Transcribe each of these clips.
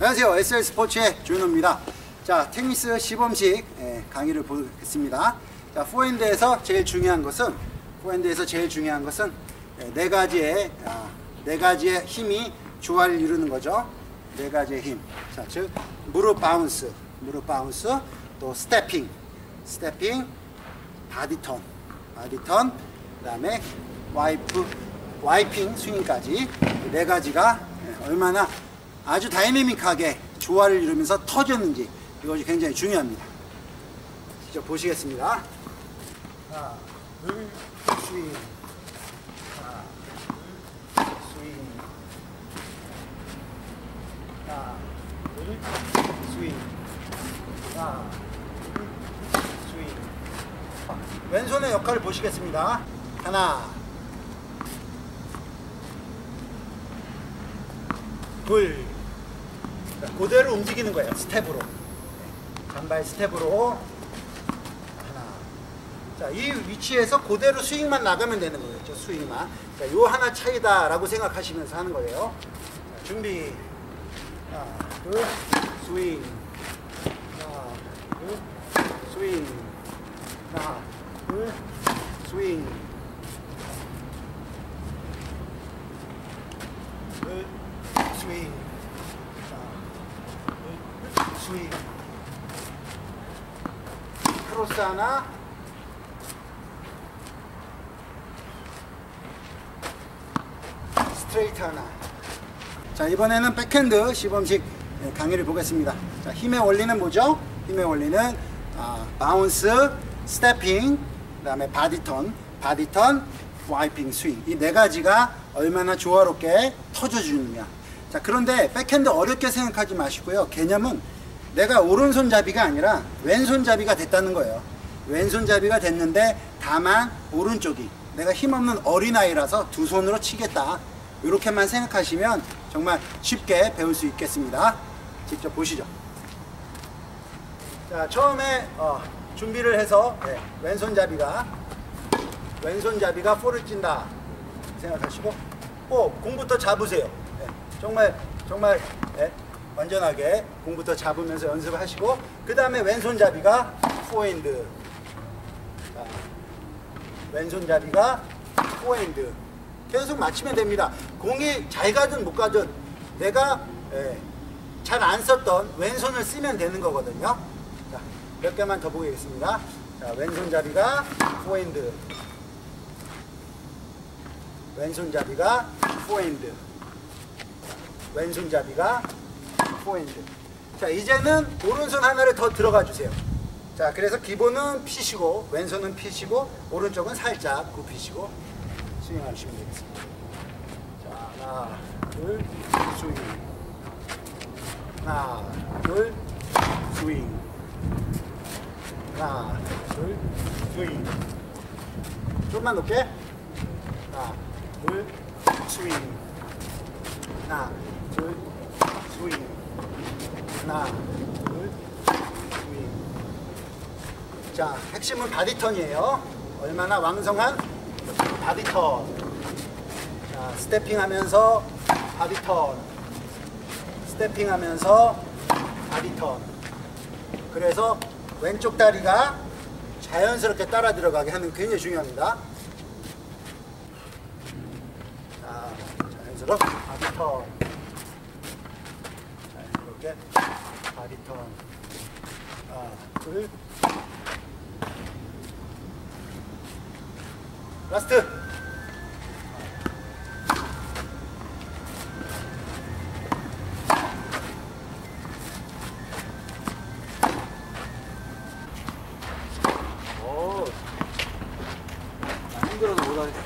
안녕하세요. SL스포츠의 조현호입니다. 자, 테니스 시범식 강의를 보겠습니다. 자, 포핸드에서 제일 중요한 것은 네 가지의 힘이 조화를 이루는 거죠. 네 가지의 힘. 자, 즉 무릎 바운스, 또 스태핑, 바디턴, 그다음에 와이핑 스윙까지 네 가지가 얼마나 아주 다이내믹하게 조화를 이루면서 터졌는지 이것이 굉장히 중요합니다. 직접 보시겠습니다. 하나, 둘, 스윙. 하나, 둘, 스윙. 하나, 둘, 스윙. 하나, 둘, 스윙. 왼손의 역할을 보시겠습니다. 하나, 둘. 그대로 움직이는 거예요. 스텝으로. 잔발 스텝으로. 하나. 자, 이 위치에서 그대로 스윙만 나가면 되는 거예요. 스윙만. 자, 요 하나 차이다라고 생각하시면서 하는 거예요. 자, 준비. 하나, 둘, 스윙. 하나, 둘, 스윙. 하나, 둘, 스윙. 둘, 스윙. 스윙. 크로스 하나. 스트레이트 하나. 자, 이번에는 백핸드 시범식 강의를 보겠습니다. 자, 힘의 원리는 뭐죠? 힘의 원리는 바운스, 스태핑, 그 다음에 바디턴, 와이핑 스윙. 이 네 가지가 얼마나 조화롭게 터져주느냐. 자, 그런데 백핸드 어렵게 생각하지 마시고요. 개념은 내가 오른손잡이가 아니라 왼손잡이가 됐다는 거예요. 왼손잡이가 됐는데 다만 오른쪽이 내가 힘없는 어린아이라서 두 손으로 치겠다. 이렇게만 생각하시면 정말 쉽게 배울 수 있겠습니다. 직접 보시죠. 자, 처음에 준비를 해서 왼손잡이가 볼을 찐다 생각하시고 꼭 공부터 잡으세요. 정말 완전하게 공부터 잡으면서 연습을 하시고, 그 다음에 왼손잡이가 포핸드. 계속 맞추면 됩니다. 공이 잘 가든 못 가든 내가 잘 안 썼던 왼손을 쓰면 되는 거거든요. 자, 몇 개만 더 보겠습니다. 자, 왼손잡이가 포핸드. 자, 이제는 오른손 하나를 더 들어가 주세요. 자, 그래서 기본은 피시고 왼손은 피시고 오른쪽은 살짝 굽히시고 스윙하시면 되겠습니다. 자, 하나, 둘, 스윙. 하나, 둘, 스윙. 하나, 둘, 스윙. 좀만 높게. 하나, 둘, 스윙. 하나, 둘, 스윙. 하나, 둘, 스윙. 자, 핵심은 바디턴이에요. 얼마나 왕성한 바디턴. 자, 스태핑하면서 바디턴. 그래서 왼쪽 다리가 자연스럽게 따라 들어가게 하는 게 굉장히 중요합니다. 자, 자연스럽게 바디턴. 바디턴. 하나, 둘. 라스트. 오, 힘들어서 못하겠어.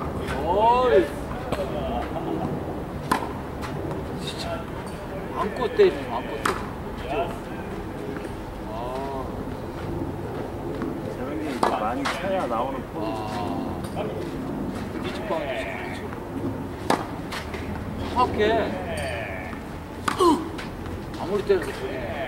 안고 때리면 안 뻗어. 저런 게 이제 많이 쳐야 나오는 폼. 이 직방에 정확해. 아무리 때려도 그래.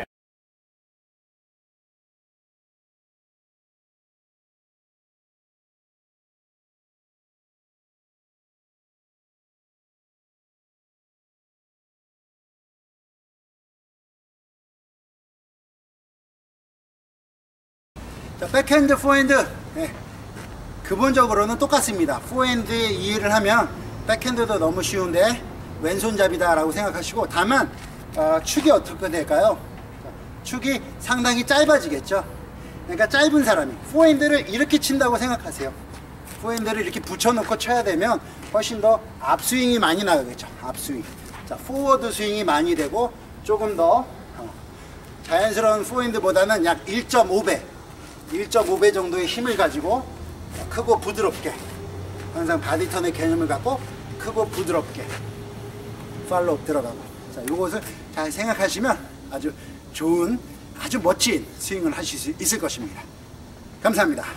자, 백핸드, 포핸드. 네. 기본적으로는 똑같습니다. 포핸드 이해를 하면 백핸드도 너무 쉬운데 왼손잡이다 라고 생각하시고, 다만 축이 어떻게 될까요? 축이 상당히 짧아지겠죠. 그러니까 짧은 사람이 포핸드를 이렇게 친다고 생각하세요. 포핸드를 이렇게 붙여놓고 쳐야 되면 훨씬 더 앞스윙이 많이 나가겠죠. 앞스윙. 자, 포워드 스윙이 많이 되고 조금 더 자연스러운 포핸드보다는 약 1.5배 정도의 힘을 가지고 크고 부드럽게, 항상 바디턴의 개념을 갖고 크고 부드럽게 팔로우 들어가고, 자, 이것을 잘 생각하시면 아주 좋은, 아주 멋진 스윙을 하실 수 있을 것입니다. 감사합니다.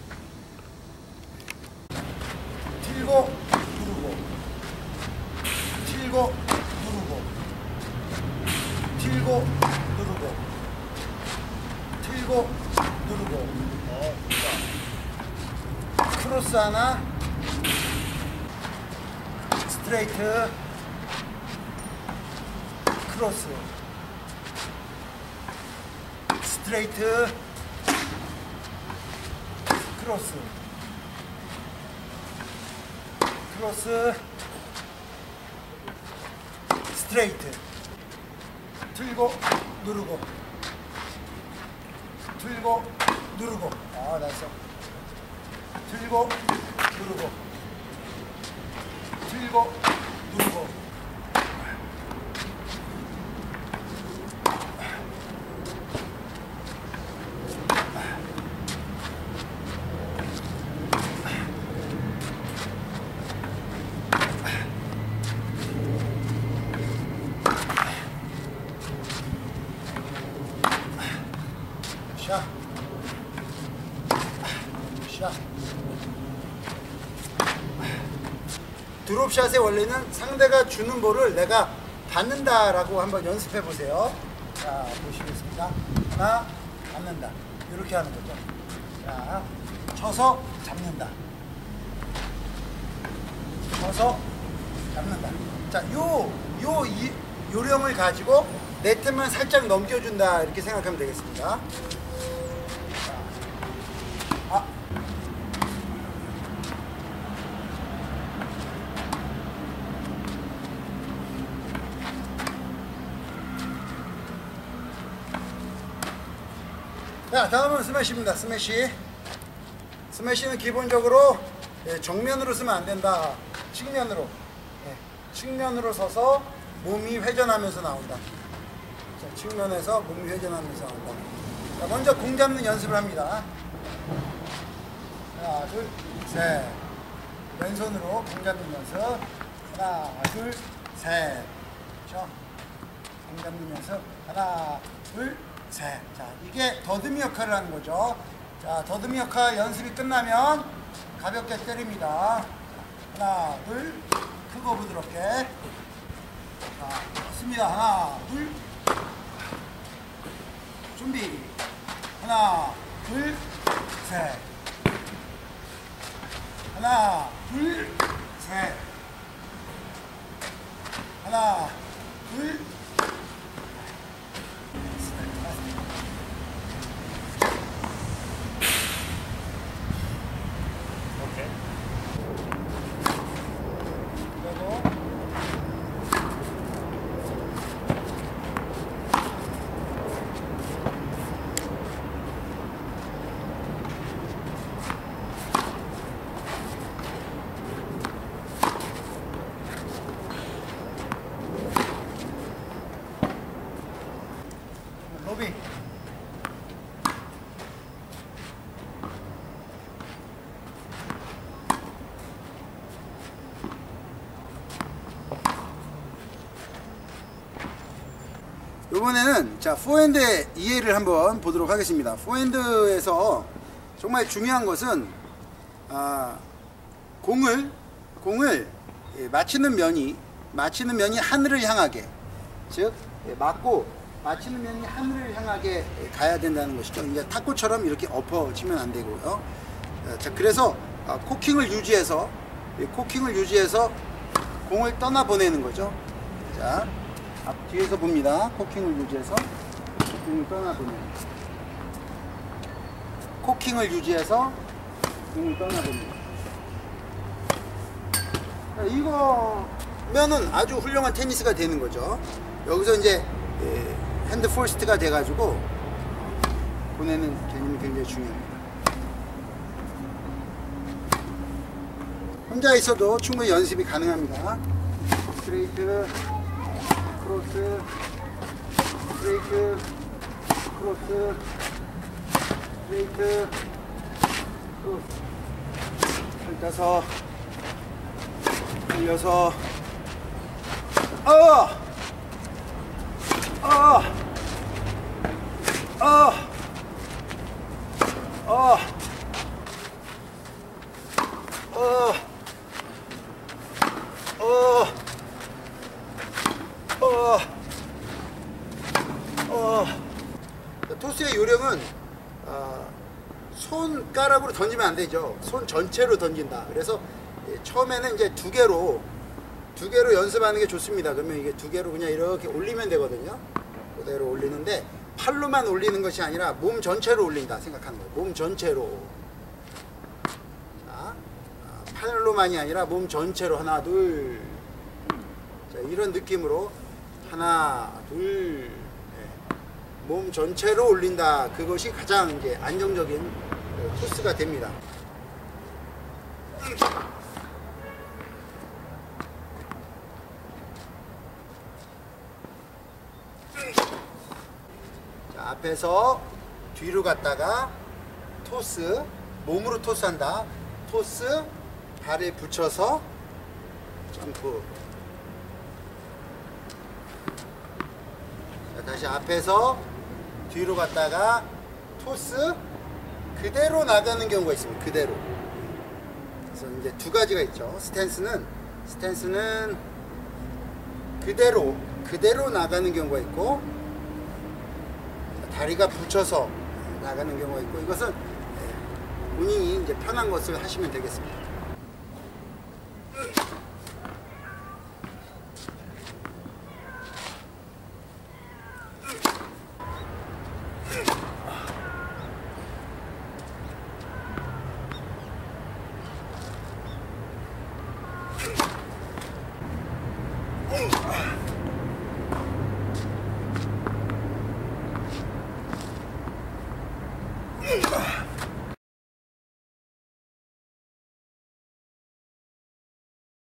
틀고 누르고, 틀고 누르고, 틀고 누르고, 틀고 누르고. 크로스 하나, 스트레이트, 크로스, 스트레이트, 크로스, 크로스, 스트레이트. 틀고 누르고, 틀고 누르고. 아, 나이스. 틀고 누르고, 틀고 누르고. 샷, 샷. 드롭샷의 원리는 상대가 주는 볼을 내가 받는다라고 한번 연습해 보세요. 자, 보시겠습니다. 하나, 받는다. 이렇게 하는 거죠. 자, 쳐서 잡는다. 쳐서 잡는다. 자, 요령을 가지고 네트만 살짝 넘겨준다, 이렇게 생각하면 되겠습니다. 자, 다음은 스매시입니다. 스매시. 스매시는 기본적으로 정면으로 쓰면 안 된다. 측면으로. 측면으로 서서 몸이 회전하면서 나온다. 자, 측면에서 몸이 회전하면서 나온다. 자, 먼저 공 잡는 연습을 합니다. 하나, 둘, 셋. 왼손으로 공 잡는 연습. 하나, 둘, 셋. 그렇죠? 공 잡는 연습. 하나, 둘, 셋. 자, 이게 더듬이 역할을 하는 거죠. 자, 더듬이 역할 연습이 끝나면 가볍게 때립니다. 하나, 둘, 크고 부드럽게. 자, 좋습니다. 하나, 둘, 준비. 하나, 둘, 셋. 하나, 둘, 셋. 하나, 둘, 로빙. 이번에는 자 포핸드의 이해를 한번 보도록 하겠습니다. 포핸드에서 정말 중요한 것은 공을 맞히는 면이 하늘을 향하게, 즉 맞고 맞히는 면이 하늘을 향하게 가야 된다는 것이죠. 이제 탁구처럼 이렇게 엎어치면 안 되고요. 자, 그래서 코킹을 유지해서 공을 떠나 보내는 거죠. 자, 뒤에서 봅니다. 코킹을 유지해서 공을 떠나 보내는. 코킹을 유지해서 공을 떠나 보내는. 이거면은 아주 훌륭한 테니스가 되는 거죠. 여기서 이제 핸드 포스트가 돼가지고 보내는 개념이 굉장히 중요합니다. 혼자 있어도 충분히 연습이 가능합니다. 스트레이트, 크로스, 스트레이트, 크로스, 스트레이트, 크로스. 펼쳐서, 돌려서, 토스의 요령은 손가락으로 던지면 안 되죠. 손 전체로 던진다. 그래서 처음에는 이제 두 개로 연습하는 게 좋습니다. 그러면 이게 두 개로 그냥 이렇게 올리면 되거든요. 그대로 올리는데 팔로만 올리는 것이 아니라 몸 전체로 올린다 생각하는 거예요. 몸 전체로. 자, 팔로만이 아니라 몸 전체로 하나 둘. 자, 이런 느낌으로 하나 둘. 몸 전체로 올린다. 그것이 가장 이제 안정적인 토스가 됩니다. 자, 앞에서 뒤로 갔다가 토스, 몸으로 토스한다. 토스, 발에 붙여서 점프. 자, 다시 앞에서 뒤로 갔다가 토스, 그대로 나가는 경우가 있습니다. 그대로. 그래서 이제 두 가지가 있죠. 스탠스는 그대로 나가는 경우가 있고, 다리가 붙여서 나가는 경우가 있고, 이것은 본인이 이제 편한 것을 하시면 되겠습니다.